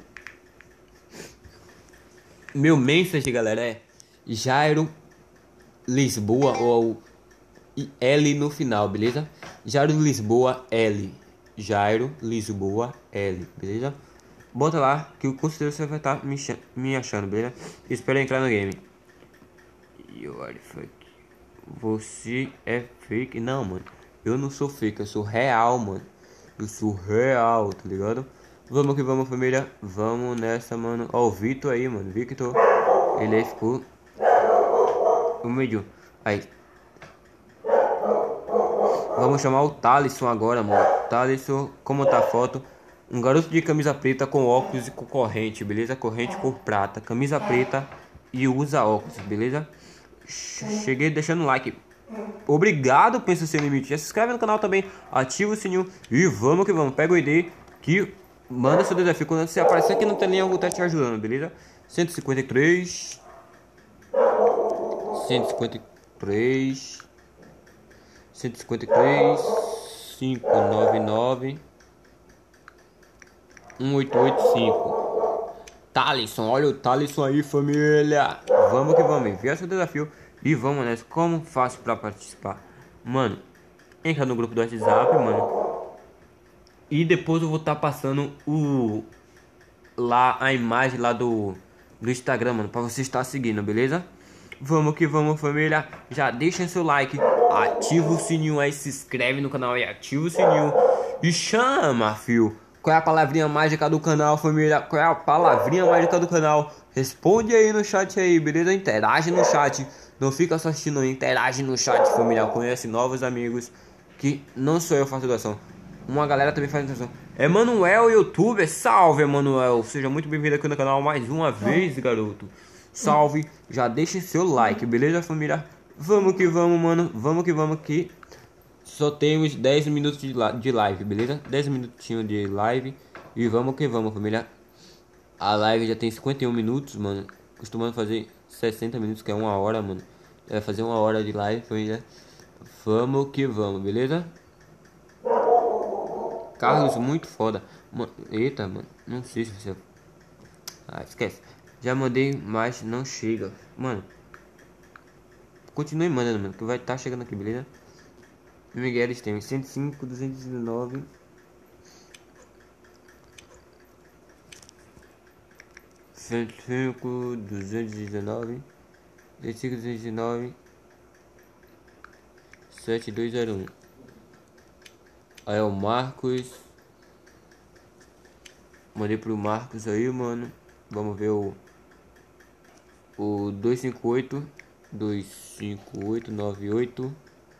Meu message, galera, é Jairo Lisboa ou L no final, beleza? Jairo Lisboa L. Jairo Lisboa L, beleza? Bota lá que eu considero que você vai estar me, me achando, beleza? Espero entrar no game. You are fake. Você é fake? Não, mano. Eu não sou fake, eu sou real, mano. Eu sou real, tá ligado? Vamos que vamos, família. Vamos nessa, mano. Ó, o Vitor aí, mano. Victor. Ele aí ficou... O meio. Aí. Vamos chamar o Thalisson agora, mano. Thalisson, como tá a foto? Um garoto de camisa preta com óculos e com corrente, beleza? Corrente cor prata. Camisa preta e usa óculos, beleza? Cheguei deixando like. Obrigado, Pensa Sem Limite. Já se inscreve no canal também. Ativa o sininho. E vamos que vamos. Pega o I D que manda seu desafio. Quando você aparecer aqui no telinha, eu vou estar te ajudando, beleza? cento e cinquenta e três. cento e cinquenta e três. cento e cinquenta e três. quinhentos e noventa e nove. um oito oito cinco. Thalisson, olha o Thalisson aí, família. Vamos que vamos, envia seu desafio e vamos nessa. Como faço pra participar? Mano, entra no grupo do WhatsApp, mano. E depois eu vou estar tá passando o lá a imagem lá do do Instagram, mano, pra você estar seguindo, beleza? Vamos que vamos, família. Já deixa seu like, ativa o sininho aí, se inscreve no canal e ativa o sininho e chama, fio. Qual é a palavrinha mágica do canal, família? Qual é a palavrinha mágica do canal? Responde aí no chat aí, beleza? Interage no chat. Não fica só assistindo, interage no chat, família. Conhece novos amigos. Que não sou eu que faço doação. Uma galera também faz doação. Emanuel, youtuber. Salve, Emanuel. Seja muito bem-vindo aqui no canal mais uma vez, garoto. Salve. Já deixe seu like, beleza, família? Vamos que vamos, mano. Vamos que vamos que... Só temos dez minutos de, de live, beleza? dez minutinhos de live. E vamos que vamos, família. A live já tem cinquenta e um minutos, mano. Costumando fazer sessenta minutos, que é uma hora, mano. Vai fazer uma hora de live, família. Vamos que vamos, beleza? Carlos, muito foda. Mano, eita, mano. Não sei se você... Ah, esquece. Já mandei, mas não chega. Mano. Continue mandando, mano. Que vai estar tá chegando aqui, beleza? Miguel tem cento e cinco, duzentos e dezenove. cento e cinco, duzentos e dezenove. cento e cinco, duzentos e dezenove. sete dois zero um. Aí é o Marcos. Mandei pro Marcos aí, mano. Vamos ver o... O dois cinco oito... dois cinco oito nove oito...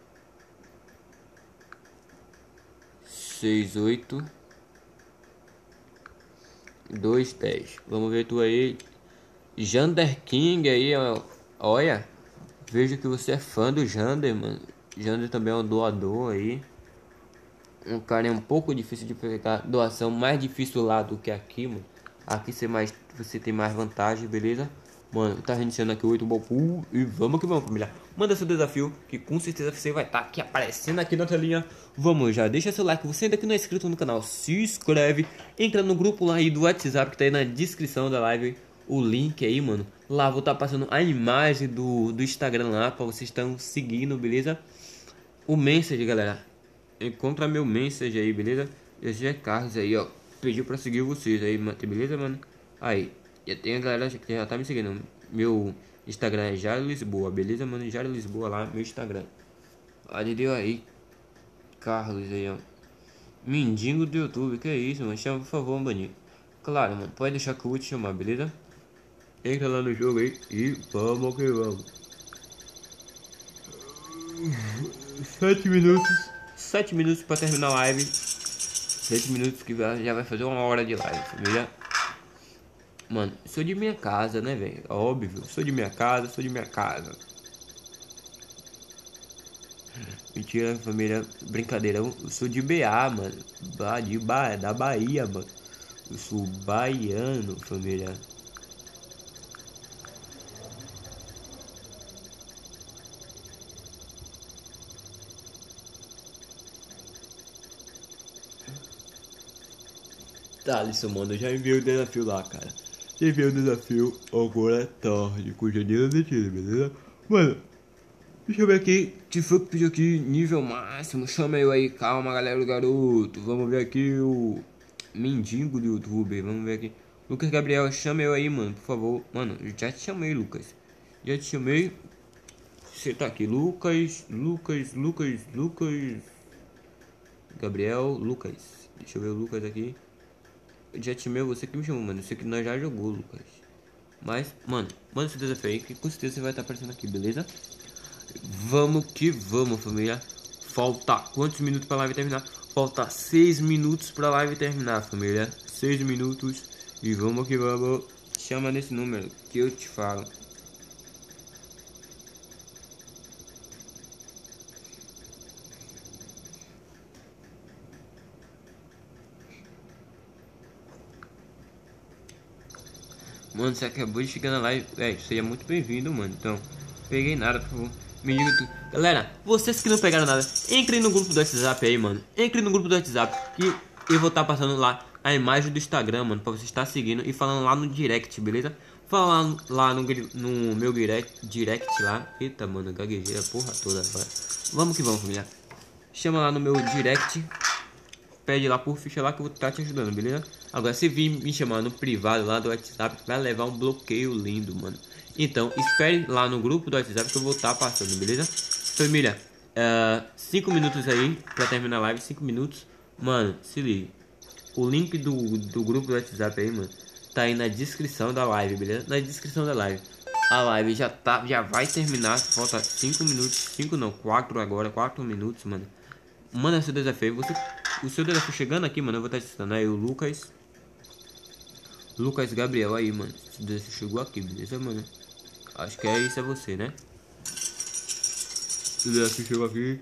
seis oito... dois dez. Vamos ver tu aí. Jander King aí, ó. Olha. Vejo que você é fã do Jander, mano. Jander também é um doador aí. Um cara é um pouco difícil de pegar doação, mais difícil lá do que aqui, mano. Aqui você, mais, você tem mais vantagem, beleza? Mano, tá reiniciando aqui o oito ball pool. E vamos que vamos, família. Manda seu desafio, que com certeza você vai estar tá aqui aparecendo aqui na telinha. Vamos já, deixa seu like. Você ainda que não é inscrito no canal, se inscreve. Entra no grupo lá aí do WhatsApp que tá aí na descrição da live. O link aí, mano. Lá vou estar tá passando a imagem do, do Instagram lá pra vocês estão seguindo, beleza? O message, galera. Encontra meu message aí, beleza? Esse é Carlos aí, ó. Pediu pra seguir vocês aí, beleza, mano? Aí, já tem a galera que já tá me seguindo. Meu Instagram é Jairo Lisboa, beleza, mano? Jairo Lisboa lá, meu Instagram. Olha, deu aí. Carlos aí, ó. Mendigo do YouTube, que é isso, mano? Chama, por favor, um baninho. Claro, mano, pode deixar que eu vou te chamar, beleza? Entra lá no jogo aí e vamos que vamos. Sete minutos. Sete minutos pra terminar a live. Sete minutos que já vai fazer uma hora de live, família. Mano, sou de minha casa, né, velho? Óbvio, sou de minha casa, sou de minha casa. Mentira, família, brincadeira. Eu sou de B A, mano. De ba da Bahia, mano. Eu sou baiano, família. Tá, Alisson, mano, eu já enviei o desafio lá, cara. Já enviei o desafio, agora é tarde, com janeiro de tiro, beleza? Mano, deixa eu ver aqui, que foi que pediu aqui, nível máximo, chama eu aí, calma, galera do garoto. Vamos ver aqui o mendigo do YouTube, vamos ver aqui. Lucas Gabriel, chama eu aí, mano, por favor. Mano, eu já te chamei, Lucas. Já te chamei. Você tá aqui, Lucas, Lucas, Lucas, Lucas. Gabriel, Lucas. Deixa eu ver o Lucas aqui. Eu já te chamei, você que me chamou, mano. Eu sei que nós já jogou, Lucas. Mas, mano, manda esse desafio aí que com certeza você vai estar aparecendo aqui, beleza? Vamos que vamos, família. Falta quantos minutos pra live terminar? Falta seis minutos pra live terminar, família. Seis minutos. E vamos que vamos. Chama nesse número que eu te falo. Mano, você acabou de chegar na live. É, seja muito bem-vindo, mano. Então, peguei nada, por favor. Me diga tu. Galera, vocês que não pegaram nada, entrem no grupo do WhatsApp aí, mano. Entrem no grupo do WhatsApp que eu vou estar tá passando lá a imagem do Instagram, mano, pra você estar seguindo e falando lá no direct, beleza? Fala lá no, no meu direct, direct lá. Eita, mano, gaguejei a porra toda agora. Vamos que vamos, família. Chama lá no meu direct. Pede lá por ficha lá que eu vou estar te ajudando, beleza? Agora, se vir me chamar no privado lá do WhatsApp, vai levar um bloqueio lindo, mano. Então, espere lá no grupo do WhatsApp que eu vou estar passando, beleza? Família, cinco uh, minutos aí pra terminar a live, cinco minutos. Mano, se liga. O link do, do grupo do WhatsApp aí, mano, tá aí na descrição da live, beleza? Na descrição da live. A live já, tá, já vai terminar, falta cinco minutos, cinco não, quatro agora, quatro minutos, mano. Manda seu desafio, você, o seu desafio chegando aqui, mano, eu vou estar testando aí o Lucas. Lucas Gabriel aí, mano. Esse desafio chegou aqui, beleza, mano? Acho que é isso, é você, né? O desafio chegou aqui.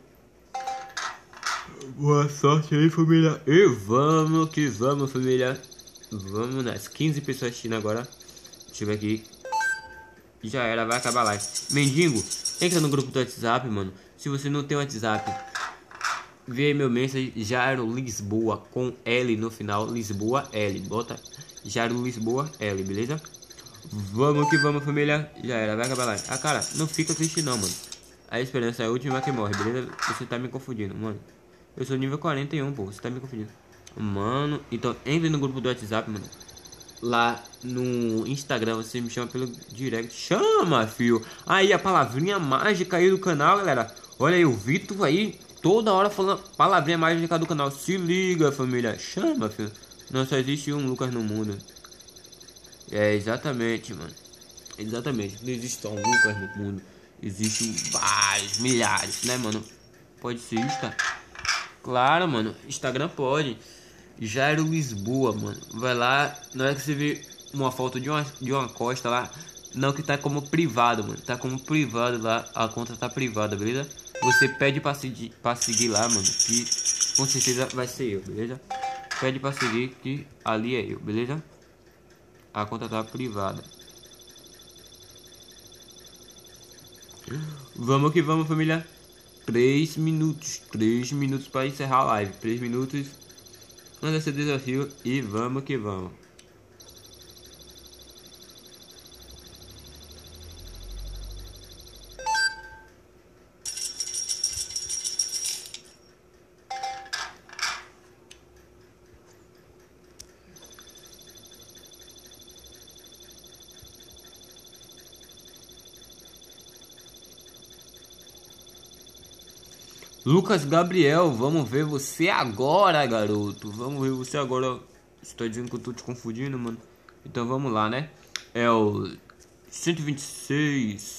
Boa sorte aí, família. E vamos que vamos, família. Vamos nas quinze pessoas assistindo agora. Deixa eu ver aqui. Já era, vai acabar a live. Mendigo, entra no grupo do WhatsApp, mano. Se você não tem WhatsApp, vê aí meu mensagem. Jairo Lisboa com L no final. Lisboa L. Bota Jairo Lisboa L, beleza? Vamos que vamos, família. Já era, vai acabar a live. Ah, cara, não fica triste não, mano. A esperança é a última que morre, beleza? Você tá me confundindo, mano. Eu sou nível quarenta e um, pô. Você tá me confundindo. Mano, então entre no grupo do WhatsApp, mano. Lá no Instagram você me chama pelo direct. Chama, fio. Aí a palavrinha mágica aí do canal, galera. Olha aí o Vitor aí toda hora falando palavrinha mágica do canal. Se liga, família. Chama, filho. Não, só existe um Lucas no mundo. É, exatamente, mano. Exatamente. Não existe só um Lucas no mundo. Existem vários, milhares, né, mano? Pode ser Insta? Claro, mano. Instagram pode. Jairo Lisboa, mano. Vai lá. Na hora que você vê uma foto de uma, de uma costa lá. Não, que tá como privado, mano. Tá como privado lá. A conta tá privada, beleza? Você pede pra seguir, pra seguir lá, mano. Que com certeza vai ser eu, beleza? Pede pra seguir que ali é eu, beleza? A conta tá privada. Vamos que vamos, família. Três minutos. Três minutos para encerrar a live. Três minutos. Manda esse desafio e vamos que vamos. Lucas Gabriel, vamos ver você agora, garoto. Vamos ver você agora. Você tá dizendo que eu tô te confundindo, mano? Então vamos lá, né? É o cento e vinte e seis.